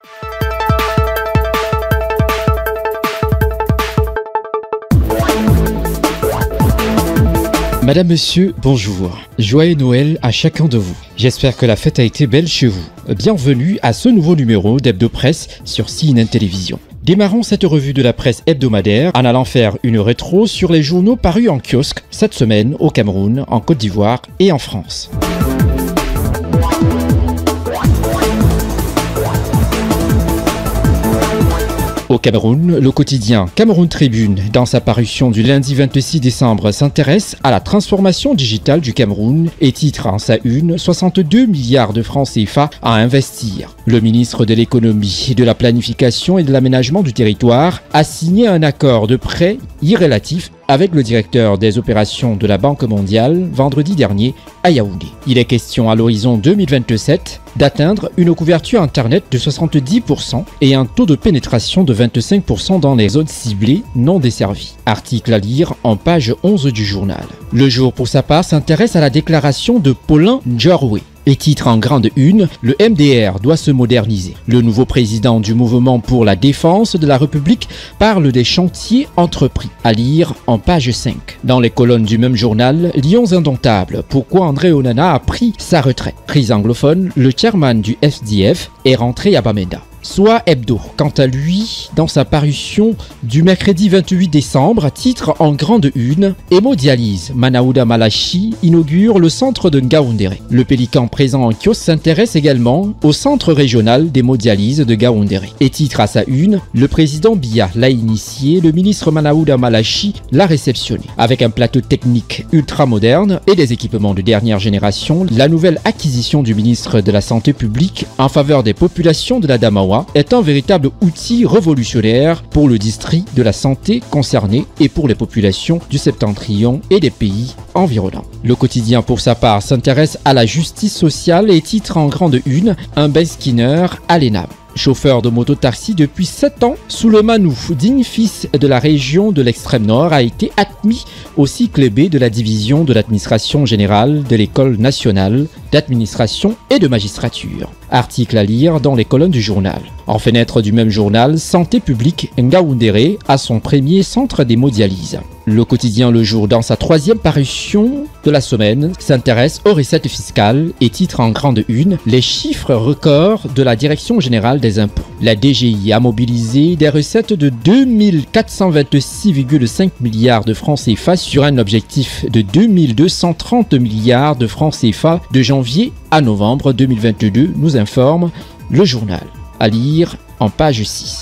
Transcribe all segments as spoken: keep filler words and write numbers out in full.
Madame, Monsieur, bonjour. Joyeux Noël à chacun de vous. J'espère que la fête a été belle chez vous. Bienvenue à ce nouveau numéro d'Hebdo Presse sur C N N Télévision. Démarrons cette revue de la presse hebdomadaire en allant faire une rétro sur les journaux parus en kiosque cette semaine au Cameroun, en Côte d'Ivoire et en France. Au Cameroun, le quotidien Cameroun Tribune, dans sa parution du lundi vingt-six décembre, s'intéresse à la transformation digitale du Cameroun et titre en sa une soixante-deux milliards de francs C F A à investir. Le ministre de l'économie, de la planification et de l'aménagement du territoire a signé un accord de prêt irrélatif avec le directeur des opérations de la Banque mondiale vendredi dernier à Yaoundé. Il est question à l'horizon deux mille vingt-sept d'atteindre une couverture Internet de soixante-dix pour cent et un taux de pénétration de vingt-cinq pour cent dans les zones ciblées non desservies. Article à lire en page onze du journal. Le Jour, pour sa part, s'intéresse à la déclaration de Paulin Njorwe. Et titre en grande une, le M D R doit se moderniser. Le nouveau président du mouvement pour la défense de la République parle des chantiers entrepris. À lire en page cinq. Dans les colonnes du même journal, Lions indomptables, pourquoi André Onana a pris sa retraite. Prise anglophone, le chairman du S D F est rentré à Bamenda. Soit Hebdo, quant à lui, dans sa parution du mercredi vingt-huit décembre, titre en grande une, Hémodialyse, Manaouda Malachi inaugure le centre de Ngaoundéré. Le Pélican présent en kiosque s'intéresse également au centre régional d'hémodialyse de Ngaoundéré. Et titre à sa une, le président Biya l'a initié, le ministre Manaouda Malachi l'a réceptionné. Avec un plateau technique ultra moderne et des équipements de dernière génération, la nouvelle acquisition du ministre de la Santé publique en faveur des populations de la Damawa est un véritable outil révolutionnaire pour le district de la santé concerné et pour les populations du septentrion et des pays environnants. Le quotidien, pour sa part, s'intéresse à la justice sociale et titre en grande une un Ben Skinner à l'E N A M. Chauffeur de moto-taxi depuis sept ans, Souleymane, digne fils de la région de l'extrême nord, a été admis au cycle B de la division de l'administration générale de l'École nationale d'administration et de magistrature. Article à lire dans les colonnes du journal. En fenêtre du même journal, Santé publique, Ngaoundéré a son premier centre d'hémodialyse. Le quotidien Le Jour, dans sa troisième parution de la semaine, s'intéresse aux recettes fiscales et titre en grande une les chiffres records de la Direction générale des impôts. La D G I a mobilisé des recettes de deux mille quatre cent vingt-six virgule cinq milliards de francs C F A sur un objectif de deux mille deux cent trente milliards de francs C F A de janvier à novembre deux mille vingt-deux, nous informe le journal. À lire en page six.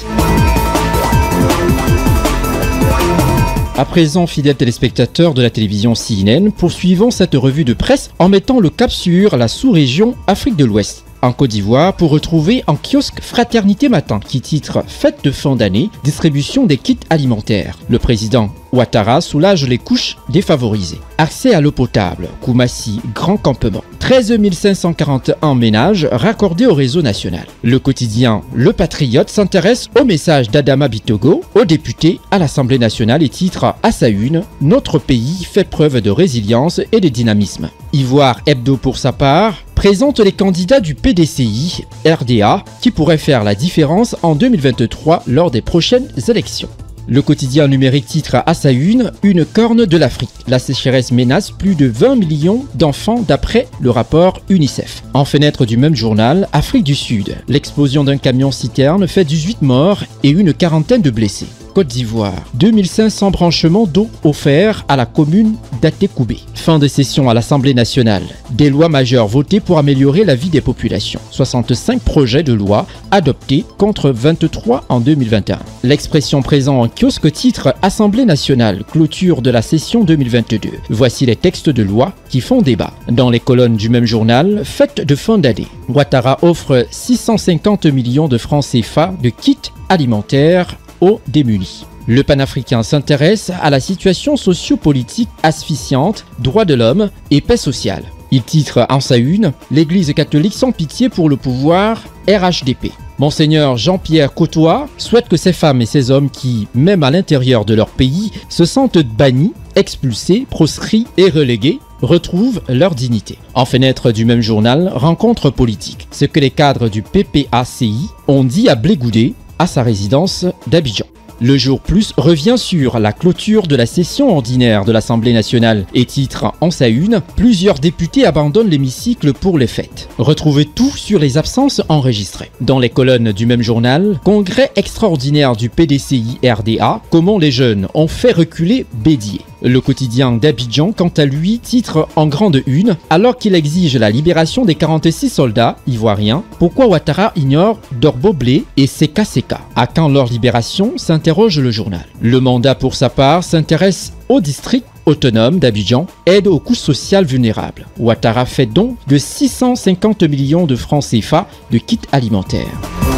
À présent, fidèles téléspectateurs de la télévision C N N, poursuivons cette revue de presse en mettant le cap sur la sous-région Afrique de l'Ouest. En Côte d'Ivoire, pour retrouver en kiosque Fraternité Matin, qui titre Fête de fin d'année, distribution des kits alimentaires. Le président Ouattara soulage les couches défavorisées. Accès à l'eau potable, Koumassi, grand campement. treize mille cinq cent quarante et un ménages raccordés au réseau national. Le quotidien Le Patriote s'intéresse au message d'Adama Bitogo, au député à l'Assemblée nationale et titre à sa une « Notre pays fait preuve de résilience et de dynamisme ». Ivoire Hebdo, pour sa part, présente les candidats du P D C I R D A qui pourraient faire la différence en deux mille vingt-trois lors des prochaines élections. Le quotidien numérique titre à sa une « Une corne de l'Afrique ». La sécheresse menace plus de vingt millions d'enfants d'après le rapport UNICEF. En fenêtre du même journal, Afrique du Sud. L'explosion d'un camion-citerne fait dix-huit morts et une quarantaine de blessés. Côte d'Ivoire, deux mille cinq cents branchements d'eau offerts à la commune d'Atekoubé. Fin de session à l'Assemblée nationale. Des lois majeures votées pour améliorer la vie des populations. soixante-cinq projets de loi adoptés contre vingt-trois en deux mille vingt et un. L'expression présent en kiosque titre Assemblée nationale, clôture de la session deux mille vingt-deux. Voici les textes de loi qui font débat. Dans les colonnes du même journal, fête de fin d'année. Ouattara offre six cent cinquante millions de francs C F A de kits alimentaires aux démunis. Le panafricain s'intéresse à la situation socio-politique asphyxiante, droits de l'homme et paix sociale. Il titre en sa une « L'Église catholique sans pitié pour le pouvoir, R H D P ». Monseigneur Jean-Pierre Côtois souhaite que ces femmes et ces hommes qui, même à l'intérieur de leur pays, se sentent bannis, expulsés, proscrits et relégués, retrouvent leur dignité. En fenêtre du même journal, rencontre politique. Ce que les cadres du P P A C I ont dit à Blé Goudé à sa résidence d'Abidjan. Le Jour Plus revient sur la clôture de la session ordinaire de l'Assemblée nationale et titre en sa une « Plusieurs députés abandonnent l'hémicycle pour les fêtes ». Retrouvez tout sur les absences enregistrées. Dans les colonnes du même journal, Congrès extraordinaire du P D C I R D A, comment les jeunes ont fait reculer Bédier. Le quotidien d'Abidjan, quant à lui, titre en grande une « Alors qu'il exige la libération des quarante-six soldats ivoiriens, pourquoi Ouattara ignore Dorbo Blé et Seka Seka? À quand leur libération ?» s'interroge le journal. Le mandat, pour sa part, s'intéresse au district autonome d'Abidjan, aide aux couches sociales vulnérables. Ouattara fait don de six cent cinquante millions de francs C F A de kits alimentaires.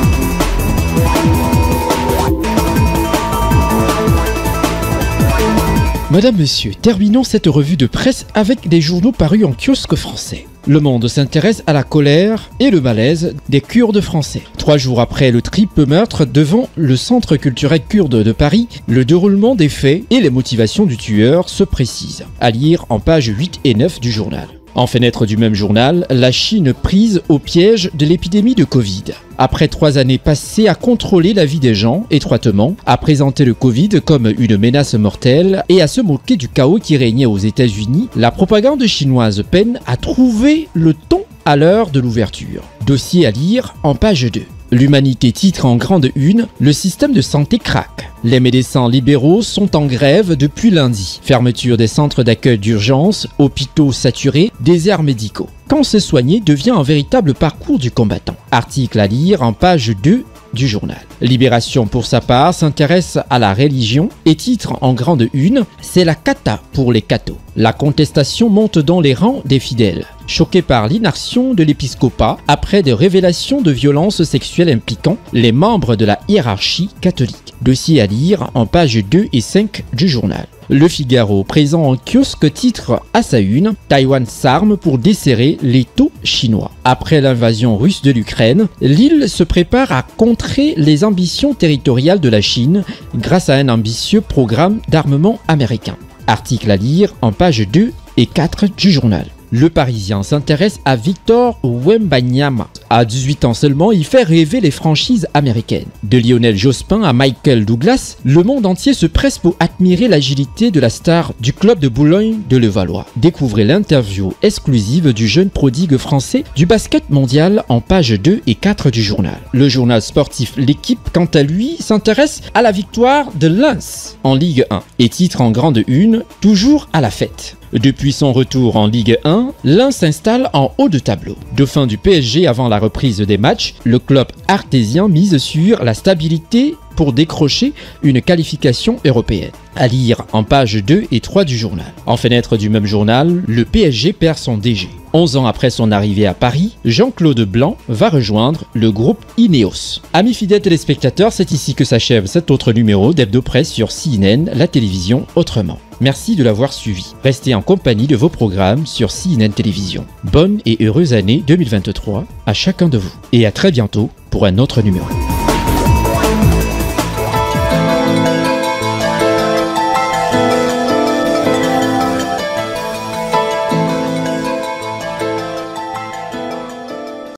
Madame, Monsieur, terminons cette revue de presse avec des journaux parus en kiosque français. Le Monde s'intéresse à la colère et le malaise des Kurdes français. Trois jours après le triple meurtre devant le Centre culturel kurde de Paris, le déroulement des faits et les motivations du tueur se précisent. À lire en pages huit et neuf du journal. En fenêtre du même journal, la Chine prise au piège de l'épidémie de Covid. Après trois années passées à contrôler la vie des gens étroitement, à présenter le Covid comme une menace mortelle et à se moquer du chaos qui régnait aux États-Unis, la propagande chinoise peine à trouver le ton à l'heure de l'ouverture. Dossier à lire en page deux. L'Humanité titre en grande une « Le système de santé craque ». Les médecins libéraux sont en grève depuis lundi. Fermeture des centres d'accueil d'urgence, hôpitaux saturés, déserts médicaux. Quand se soigner devient un véritable parcours du combattant. Article à lire en page deux du journal. Libération, pour sa part, s'intéresse à la religion et titre en grande une « C'est la cata pour les cathos ». La contestation monte dans les rangs des fidèles, choqués par l'inaction de l'épiscopat après des révélations de violences sexuelles impliquant les membres de la hiérarchie catholique. Dossier à lire en pages deux et cinq du journal. Le Figaro, présent en kiosque, titre à sa une « Taïwan s'arme pour desserrer l'étau chinois ». Après l'invasion russe de l'Ukraine, l'île se prépare à contrer les ambitions territoriales de la Chine grâce à un ambitieux programme d'armement américain. Article à lire en pages deux et quatre du journal. Le Parisien s'intéresse à Victor Wembanyama. À dix-huit ans seulement, il fait rêver les franchises américaines. De Lionel Jospin à Michael Douglas, le monde entier se presse pour admirer l'agilité de la star du club de Boulogne de Levallois. Découvrez l'interview exclusive du jeune prodigue français du basket mondial en pages deux et quatre du journal. Le journal sportif L'Équipe, quant à lui, s'intéresse à la victoire de Lens en Ligue un et titre en grande une « Toujours à la fête ». Depuis son retour en Ligue un, Lens s'installe en haut de tableau. Dauphin du P S G avant la reprise des matchs, le club artésien mise sur la stabilité pour décrocher une qualification européenne. À lire en pages deux et trois du journal. En fenêtre du même journal, le P S G perd son D G. onze ans après son arrivée à Paris, Jean-Claude Blanc va rejoindre le groupe Ineos. Amis fidèles téléspectateurs, c'est ici que s'achève cet autre numéro d'Hebdo Presse sur C N N, la télévision autrement. Merci de l'avoir suivi. Restez en compagnie de vos programmes sur C N N Télévision. Bonne et heureuse année deux mille vingt-trois à chacun de vous. Et à très bientôt pour un autre numéro.